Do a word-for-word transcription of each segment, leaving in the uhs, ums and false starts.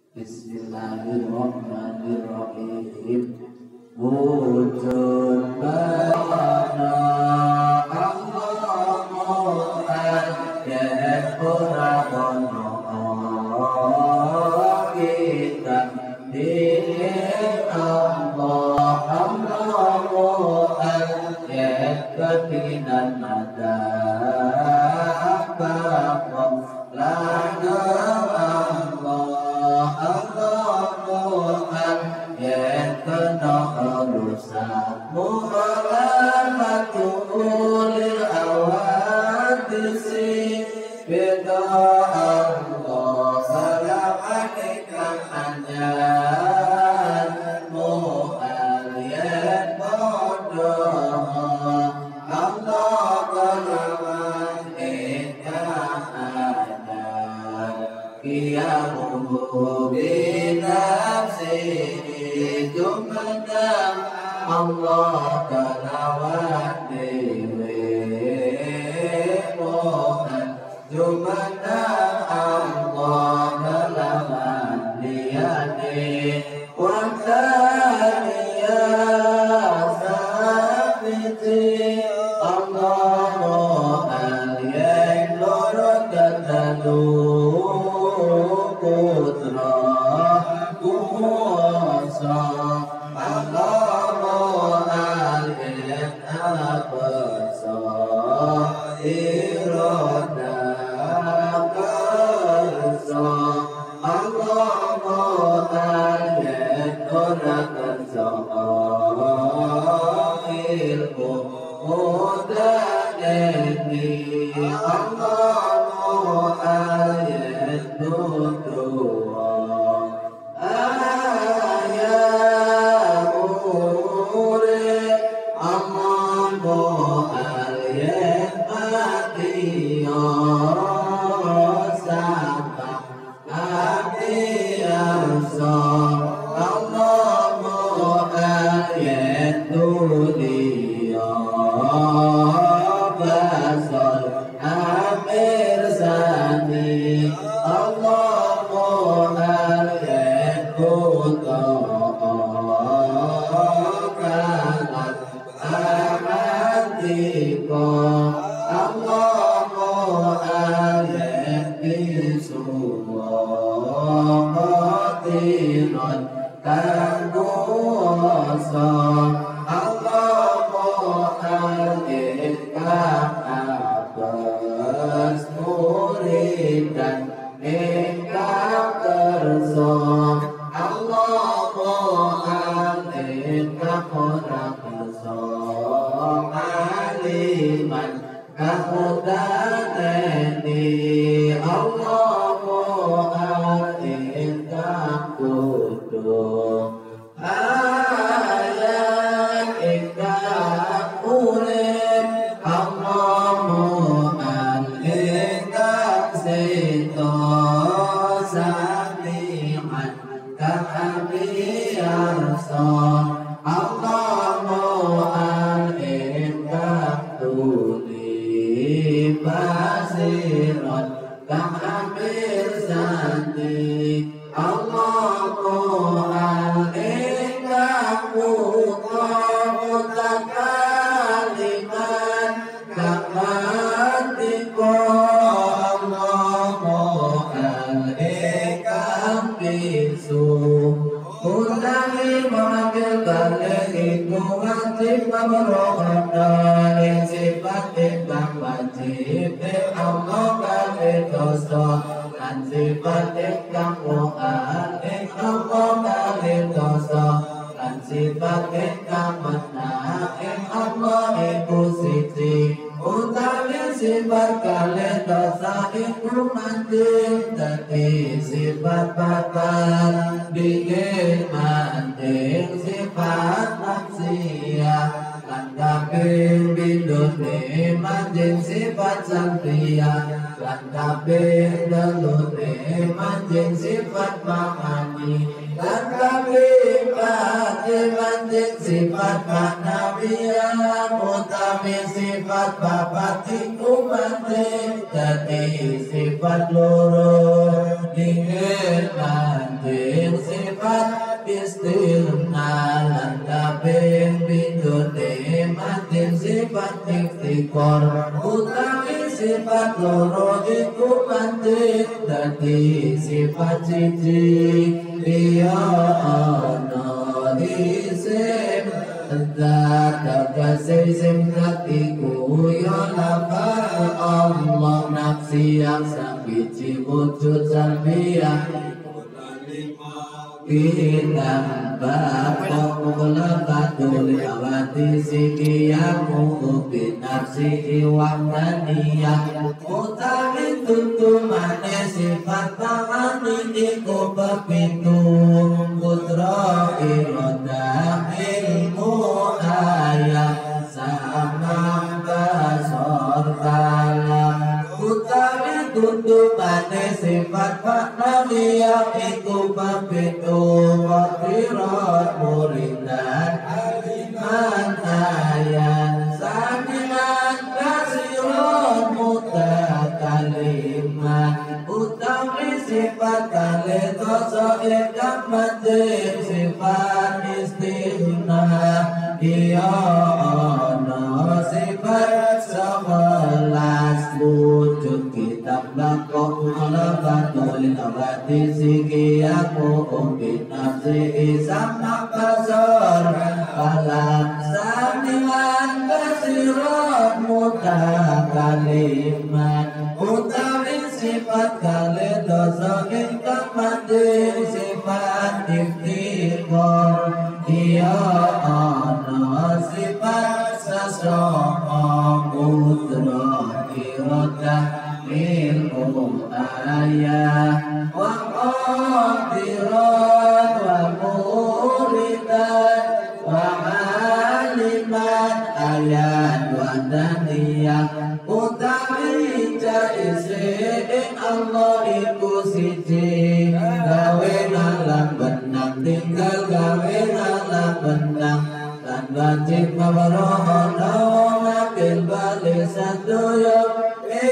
Bismillahirrahmanirrahim. Wujud bayana Allahu akbar Qur'ana kita di Allah Allahu akbar ketinan ada apa lana Allah Allahu akbar kena urusan mu'alamatul awadisi beda Allah salam alaikum anjan mu'aliyat bodoh Allah kalawan ikan Qiyamuhu binafsihi jumatan Allah kalawan dewi Tuhan jumatan Allah kalawan liyani wantaniya sabiti Allah aliyah lorot katalu putra kuasa Allah aliyah abasa iroda kersa Allah aliyah ora kersa ilmu mudani Allah aliyah nuduwa ayah ure Allah aliyah matiya sabah abiyasa Allah aliyah nudiya basal amir sani Allah aliyah kanan amantika Allah aliyah bisuwa qatiran kanguasa Allah aliyah kabas muridan ingkang kersa Allah aliyah ora kersa aliman kahudaneni Allah aliyah kudu ayat ingkang urip Allah aliyah sita sami'an kahabiyasa Allah aliyah tuli basiran kahabir santi Allah aliyah mutakaliman kamantika Allah aliyah bisu Kulangi maafil balik wajib memerlukan sifat yang wajib Allah balik dosa dan sifat yang mu'al Allah balik dosa dan sifat yang menang Allah ibu sisi utami sifat kalian dosa ibu manting tapi sifat batal dingin manting sifat manusia lan kabeh bindut manting sifat santria lan kabeh dalut manting sifat pamani lan kabeh manting sifat manawiya utami sifat bapak iku manting dadi sifat loro dingin manting istighfar utawi sifat loro iku pancen dadi sifat siji liya ana isim zat tegese isim zat iku ya lafal Allah nafsi yang sabiji wujud salbiyah Bintambah Pokula Fatul Awati Sikiyamu Binafsi Iwakdaniyah Utawi tuntumane sifat tangan iku pepitung Putra irodah ilmu ayat Sama basor kalam Utawi tuntumane sifat maknawiyah iku pepitung Wafirat muridan aliman ayat Samiman kasirat mutakaliman Utawi sifat kali toso ikam matin sifat istighna Iya ana sifat sebelas wujud kitab lakok Malabatul abadi sikiyaku Umbin nafsi sama kasar Kalam samilan kasirat mutakaliman Utawi sifat kali dosa ingkang mandiri sifat ikhtiqor Iya ana sifat sasama putra irodah ilmu ayah wa qadirat wa muridan wa aliman ayat wa daniyah utawi jaise Allah iku siji gawe nalang benang tinggal gawe nalang benang dan wajib mabarohono ngakil balik sadoyo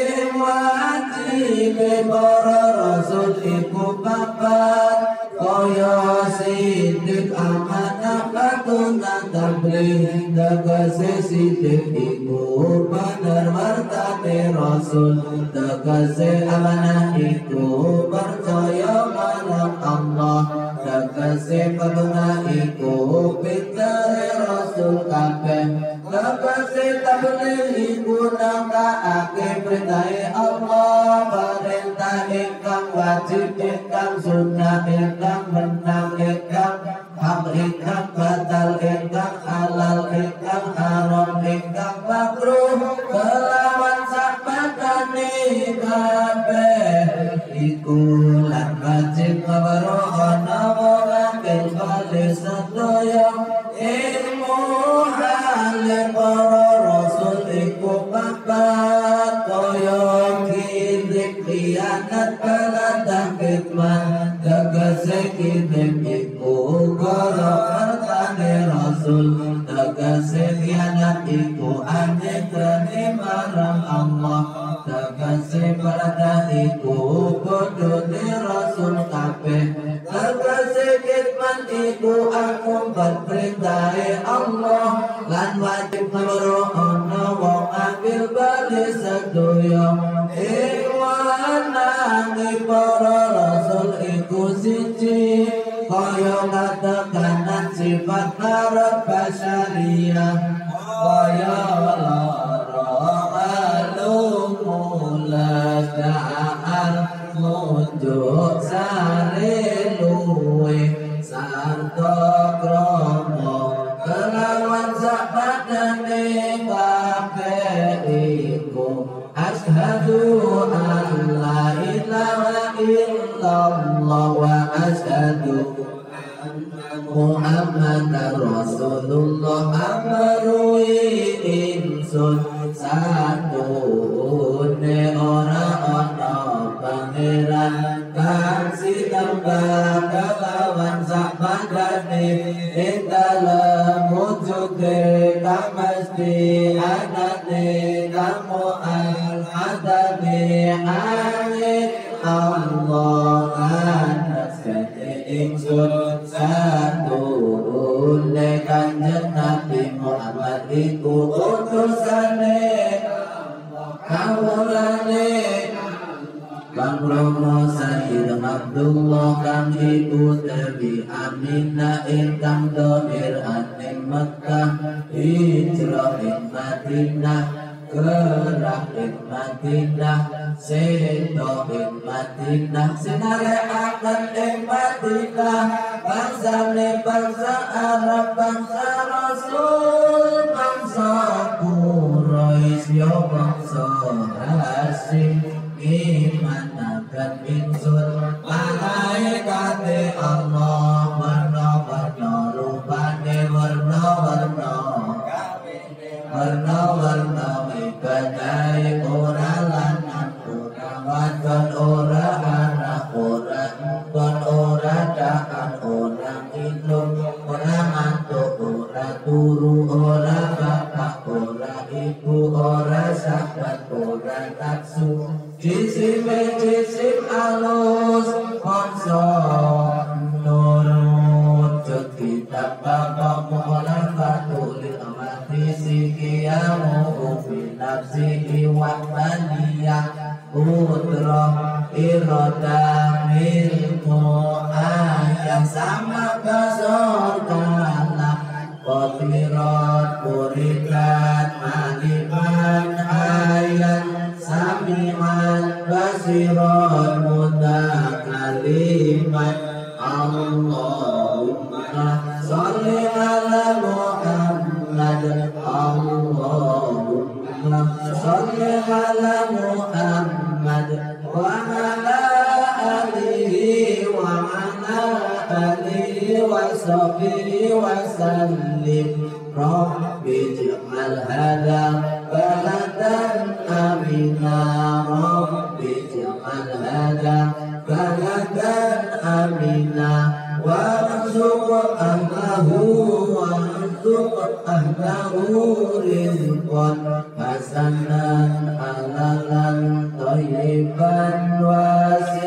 wajib para rasul iku papat kaya sidik amanah katunan tabligh tegese sidik iku bener martabe rasul tegese amanah iku percaya marang Allah tegese pernah iku pintere rasul kabeh tegese tabligh iku nangkaake perintah Allah perintah ingkang wajib ingkang sunnah ingkang menang ingkang hak ingkang batal ingkang halal ingkang haram ingkang makruh kelawan sakbadane kabeh iku lan wajib mabarohana wongakil balik sedaya ilmu hale para rasul iku papat kaya kidik khianat baladah kitman tegese kidik iku gara hartane rasul tegese khianat iku aneh marang Allah tegese baladah iku bodone rasul kabeh tegese kitman iku aku berperintahe Allah lan wajib marohono wong ambil balik sedoyo iwanangi para rasul iku siji kaya katekanan sifat marab basyariyah kaya lara alumulas da'al munjuk sare luwe sarto kromo kelawan sakbadane kabeh iku asyhadu an la ilaha illallah wa asyhadu Muhammadar Rasulullah amru insun satune ora ana pangeran kang sitambah kelawan sakbadane ing dalem wujude kang mesti anane kamu al-adami amin Allah anas kete ingsun satune kanjeng Nabi Muhammad iku utusane Abdullah kang ibu Nabi Aminah ingkang dohir aning Mekah hijrah ing Madinah kerah ing Madinah sedo ing Madinah sinarekaken ing Madinah bangsane bangsa Arab bangsa Rasul bangsa Quraisy yo bangsa Hasyim imanaken ingsun malaikate Allah warna-warna rupane warna-warna warna-warna ibadai ora lanang ora wadon ora anak ora empon ora dahan ora indung ora mantuk ora turu ora bapak ora ibu ora sahabat ora taksu jisime jisim alus konso nurut kitab bapak mu'lan fatulil amati sikiyamu fi nafsihi wa maniyah putra iroda milmu ayam sama kesorkana kofirat purikat maliman ayat samiman basirat mutakaliman Allahumma sholli ala Muhammad Allahumma sholli ala Muhammad wa ala alihi wa ala alihi wa sahbihi wa sallim Rabbi ij'al hadha baladan amina Rabbi ij'al hadha baladan amina warzuq ahlahu warzuq ahlahu rizqan hasanan halalan thayyiban wasi'an